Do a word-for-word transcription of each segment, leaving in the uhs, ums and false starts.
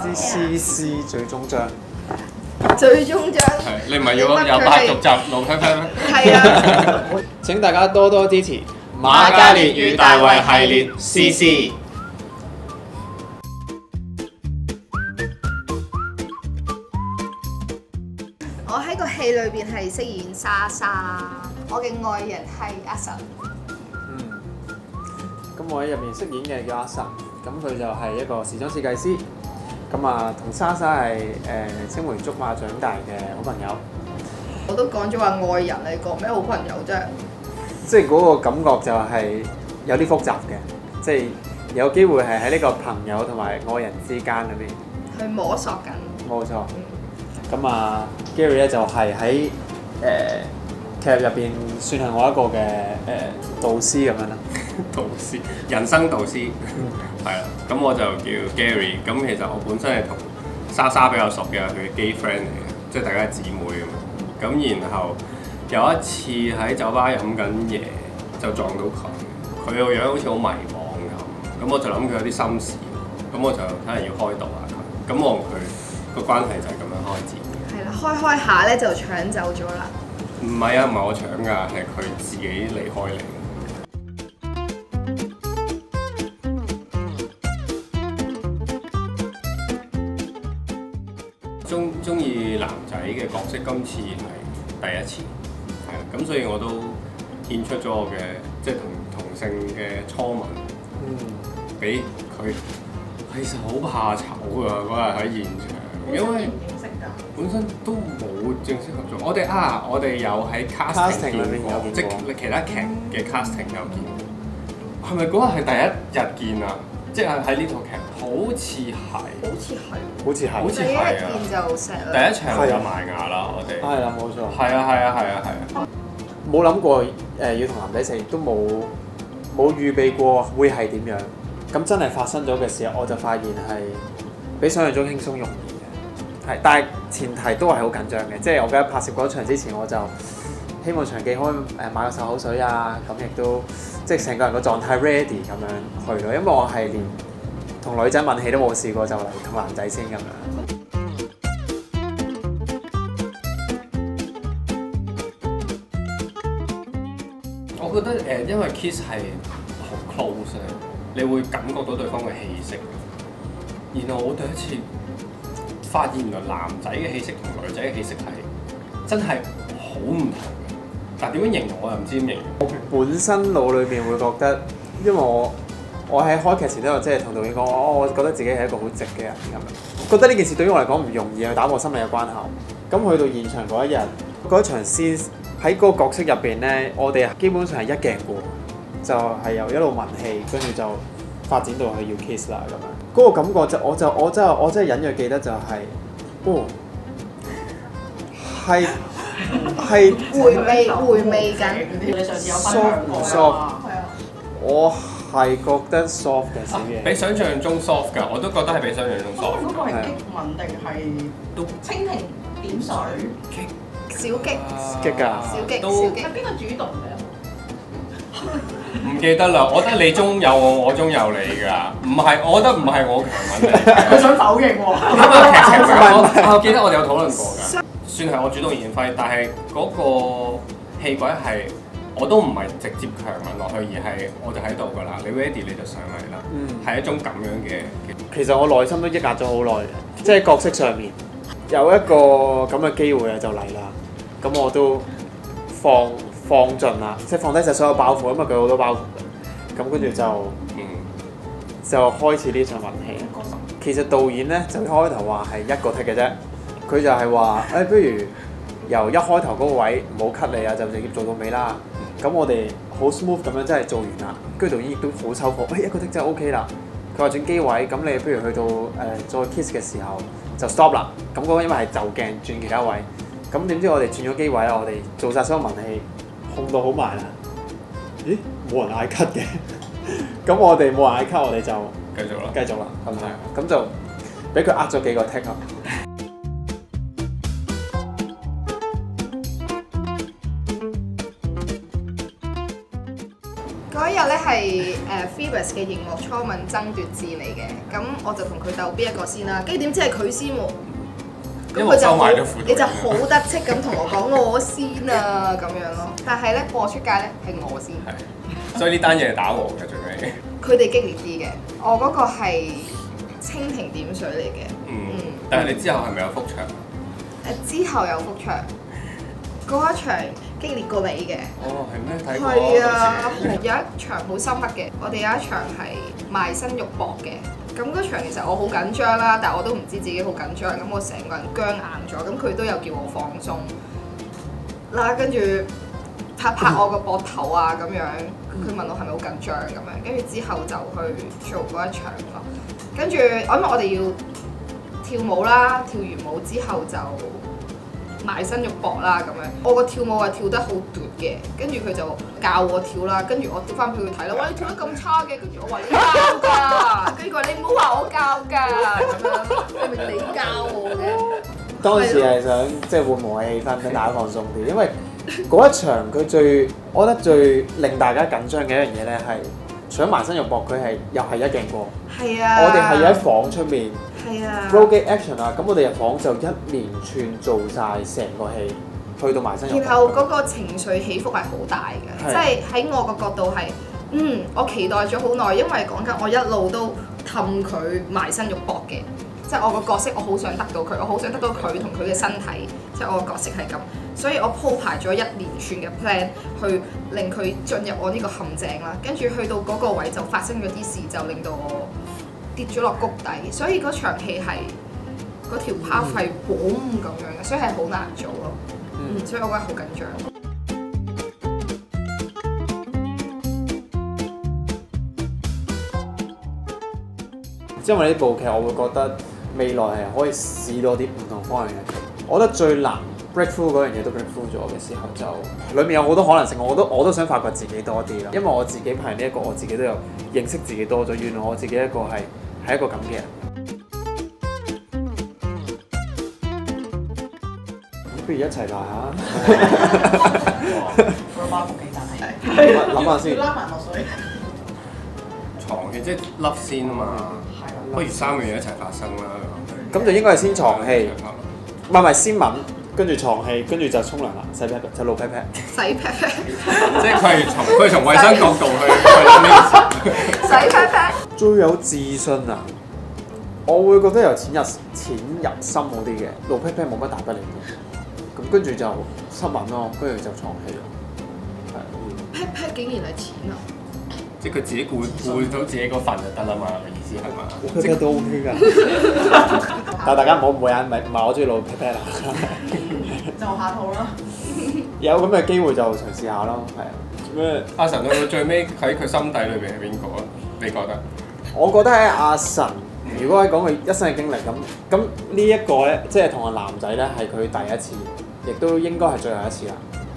啲 C C 最終章。 最終章。 係，你唔係要有八續集老 P P 咩？ 係啊。 請大家多多支持瑪嘉烈與大衛系列 C C。 我喺個戲裏邊係飾演莎莎，我嘅愛人係阿神。 嗯。咁我喺入面飾演嘅叫阿神，咁佢就係一個時裝設計師。咁啊，同莎莎係誒青梅竹馬長大嘅好朋友。 我都講咗話愛人，你講咩好朋友啫？ 即係嗰個感覺就係有啲複雜嘅，即係有機會係喺呢個朋友同埋愛人之間裏邊去摸索緊。 冇錯。咁啊 ，Gary 咧就係喺誒劇入邊算係我一個嘅誒、呃、導師咁樣啦。 導師，人生導師，係啦。咁我就叫 Gary。咁其實我本身係同莎莎比較熟嘅，佢嘅 gay friend 嚟嘅，即係大家係姊妹咁樣。咁然後有一次喺酒吧飲緊嘢，就撞到佢，佢個樣好似好迷茫咁。咁我就諗佢有啲心事，咁我就睇嚟要開導下佢。咁我同佢個關係就係咁樣開始。 係啦，開開下咧就搶走咗啦。 唔係啊，唔係我搶㗎，係佢自己離開嚟。中中意男仔嘅角色，今次係第一次，係啦，咁所以我都獻出咗我嘅即係同同性嘅初吻，嗯，俾佢。其實好怕醜㗎嗰日喺現場，因為本身都冇正式合作。我哋啊，我哋有喺 casting 見過，即係其他劇嘅 casting 有見過。係咪嗰日係第一日見啊？即係喺呢套劇，好似係， 好似係， 好似係， 好似係啊！ 第一見就錫啦。 第一場就埋牙啦，我哋。 係啦，冇錯。 係啊，係啊，係啊，係啊。 冇諗過誒要同男仔食，亦都冇冇預備過會係點樣。咁真係發生咗嘅時候，我就發現係比想象中輕鬆容易嘅。係，但係前提都係好緊張嘅。即係我記得拍攝嗰場之前，我就希望場記可以誒買個漱口水啊，咁亦都即係成個人個狀態 ready 咁樣去咯。因為我係連同女仔吻戲都冇試過，就嚟同男仔先咁樣。 我覺得誒、呃，因為 kiss 係好 close 咧，你會感覺到對方嘅氣息。然後我第一次發現原來男仔嘅氣息同女仔嘅氣息係真係好唔同嘅。但係點樣形容我又唔知點形容。 我本身腦裏面會覺得，因為我我喺開劇前都有即係同導演講，我我覺得自己係一個好直嘅人咁樣。覺得呢件事對於我嚟講唔容易去打破心理嘅關口。咁去到現場嗰一日，嗰一場先喺嗰個角色入邊咧，我哋基本上係一鏡過，就係、是、由一路文戲，跟住就發展到去要 kiss 啦咁樣。嗰、那個感覺就我就我真係我真係隱約記得就係、是，哦，係係回味回味緊。 你上次有分享過㗎嘛？係啊。 我係覺得 soft 嘅少嘢， 比想象中 soft 㗎，我都覺得係比想象中 soft。 嗰個係激吻定係都蜻蜓點水？ 小激激㗎， 小激都小激係邊個主動嘅？ 唔記得啦，我覺得你中有我，我中有你㗎。唔係，我覺得唔係我強吻你。 佢想否認喎。 因為劇情我我記得我哋有討論過㗎，算係我主動演揮，但係嗰個戲軌係我都唔係直接強吻落去，而係我就喺度㗎啦，你 ready 你就上嚟啦，係、嗯、一種咁樣嘅。 其實我內心都抑壓咗好耐嘅，即係角色上面有一個咁嘅機會啊，就嚟啦。咁我都放放盡啦，即係放低晒所有包袱，因為佢好多包袱嘅。咁跟住就嗯就開始呢場吻戲。其實導演咧就一開頭話係一個 take 嘅啫，佢就係話誒，不如由一開頭嗰個位唔好 cut 你啊，就直接做到尾啦。咁我哋好 smooth 咁樣真係做完啦，跟住導演亦都好收貨，誒、哎、一個 take 真係 OK 啦。佢話轉機位，咁你不如去到誒、呃、再 kiss 嘅時候就 stop 啦。咁嗰個因為係就鏡轉其他位。咁點知我哋轉咗機位啦，我哋做晒所有文戲，控到好埋啦。咦？冇人嗌 cut 嘅，咁我哋冇人嗌 cut，我哋就繼續啦， 繼續啦，係咪？咁就俾佢呃咗幾個 take 啊。 嗰一日咧係係誒 Phoebus 嘅熒幕初吻爭奪戰嚟嘅，咁我就同佢鬥邊一個先啦，跟住點知係佢先喎，咁佢就好你就好得戚咁同我講我先啊咁樣咯，但係咧播出街咧係我先， 所以呢單嘢係打和嘅最尾。 佢哋激烈啲嘅，我嗰個係蜻蜓點水嚟嘅， 嗯，但係你之後係咪有覆場？ 誒之後有覆場，嗰一場激烈過你嘅。 哦，係咩？睇過。 係啊，有一場好深刻嘅，我哋有一場係賣身肉搏嘅。咁嗰場其實我好緊張啦，但係我都唔知自己好緊張，咁我成個人僵硬咗，咁佢都有叫我放鬆啦，跟住拍拍我個膊頭啊咁樣，佢問我係咪好緊張咁樣，跟住之後就去做嗰一場咯。跟住我因為我哋要跳舞啦，跳完舞之後就埋身肉搏啦咁樣，我個跳舞係跳得好奪嘅，跟住佢就教我跳啦，跟住我跳翻俾佢睇啦，哇你跳得咁差嘅，跟住我話你教㗎，跟住佢話你唔好話我教㗎咁樣，係咪你教我嘅？ 當時係想即係緩和氣氛，俾大家放鬆啲，因為嗰一場佢最，我覺得最令大家緊張嘅一樣嘢咧係，除咗埋身肉搏，佢係又係一鏡過， 係啊， 我哋係喺房出面。 係啊 roll action 啊，咁我哋入房就一連串做晒成個戲，去到埋身肉搏。 然後嗰個情緒起伏係好大嘅，即係喺我個角度係，嗯，我期待咗好耐，因為講緊我一路都氹佢埋身肉搏嘅，即係我個角色我好想得到佢，我好想得到佢同佢嘅身體，即係我個角色係咁，所以我鋪排咗一連串嘅 plan 去令佢進入我呢個陷阱啦，跟住去到嗰個位就發生咗啲事，就令到我跌咗落谷底，所以嗰場戲係嗰條拋係 boom 咁樣嘅，所以係好難做咯。嗯，所以我覺得好緊張。 因為呢部劇，我會覺得未來係可以試多啲唔同方向嘅劇。我覺得最難 breakthrough 嗰樣嘢都 breakthrough 咗嘅時候，就裡面有好多可能性，我都我都想發掘自己多啲啦。因為我自己拍呢一個，我自己都有認識自己多咗。原來我自己一個係係一個咁嘅人。不如一齊嚟下。 個包袱幾大？ 諗下先。 拉埋落水。 床戲即係粒先啊嘛，不如三樣嘢一齊發生啦。 咁就應該係先床戲，唔係唔係先吻，跟住床戲，跟住就沖涼啦，洗 pat pat 就露 pat pat。 洗 pat pat。 即係佢係從佢係從衞生角度去去諗呢件事。 洗 pat pat。 最有自信啊！我會覺得由淺入淺入深好啲嘅，露 pat pat 冇乜大不了嘅。咁跟住就濕吻咯，跟住就床戲咯。係。 pat pat 竟然係淺啊！ 即係佢自己顧顧到自己嗰份就得啦嘛，意思係嘛？ pat pat 都 OK 㗎。但係大家唔好誤會啊，唔係唔係我中意露 pat pat 啊。 就下套啦。 有咁嘅機會就嘗試下咯，係啊。咩？ 阿神去到最尾喺佢心底裏邊係邊個啊？你覺得？ 我覺得喺阿神，如果係講佢一生嘅經歷咁，咁呢一個咧，即係同個男仔咧係佢第一次，亦都應該係最後一次啦。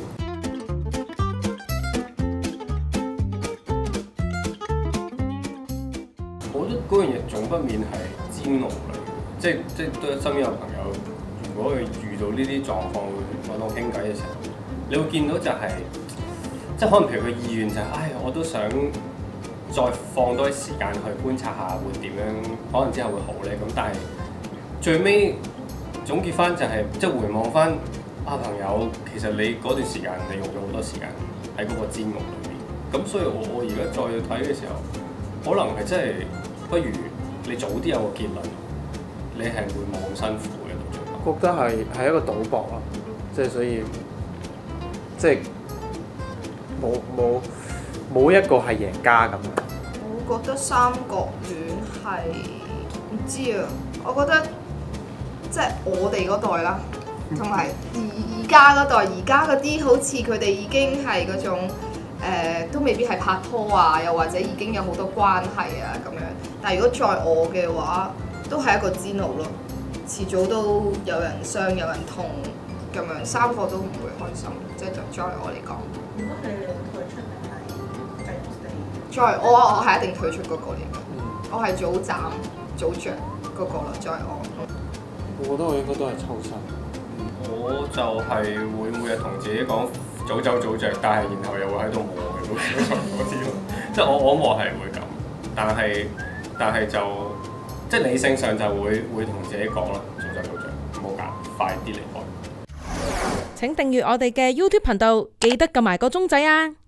我覺得嗰樣嘢總不免係煎熬嚟嘅，即係即係都身邊有朋友，如果佢遇到呢啲狀況會揾我傾偈嘅時候，你會見到就係、是，即係可能譬如佢意願就係、是，唉，我都想再放多啲時間去觀察下會點樣，可能之後會好咧。咁但係最尾總結翻就係、是，即係回望翻啊朋友，其實你嗰段時間你用咗好多時間喺嗰個煎熬裏邊。咁所以我我而家再去睇嘅時候，可能係真係不如你早啲有個結論，你係會冇咁辛苦嘅到最後。 覺得係係一個賭博咯，即係所以即係冇冇冇一個係贏家咁樣。 我覺得三角戀係唔知啊，我覺得即係我哋嗰代啦，同埋而家嗰代，而家嗰啲好似佢哋已經係嗰種。誒、呃、都未必係拍拖啊，又或者已經有好多關係啊咁樣。但係如果在我嘅話，都係一個煎熬咯。遲早都有人傷，有人痛咁樣，三個都唔會開心。即係在我嚟講。 如果你退出定係繼續 stay？ 在我我係一定退出嗰個嚟嘅，我係早斬早着嗰個啦。在我， 我覺得我應該都係抽身。 我就係會每日同自己講早走早着，但係然後又會喺度磨嘅嗰啲咯，即即係我我我係會咁，但係但係就即係理性上就會會同自己講啦，做就做著，唔好揀，快啲離開。 請訂閱我哋嘅 YouTube 頻道，記得撳埋個鐘仔啊！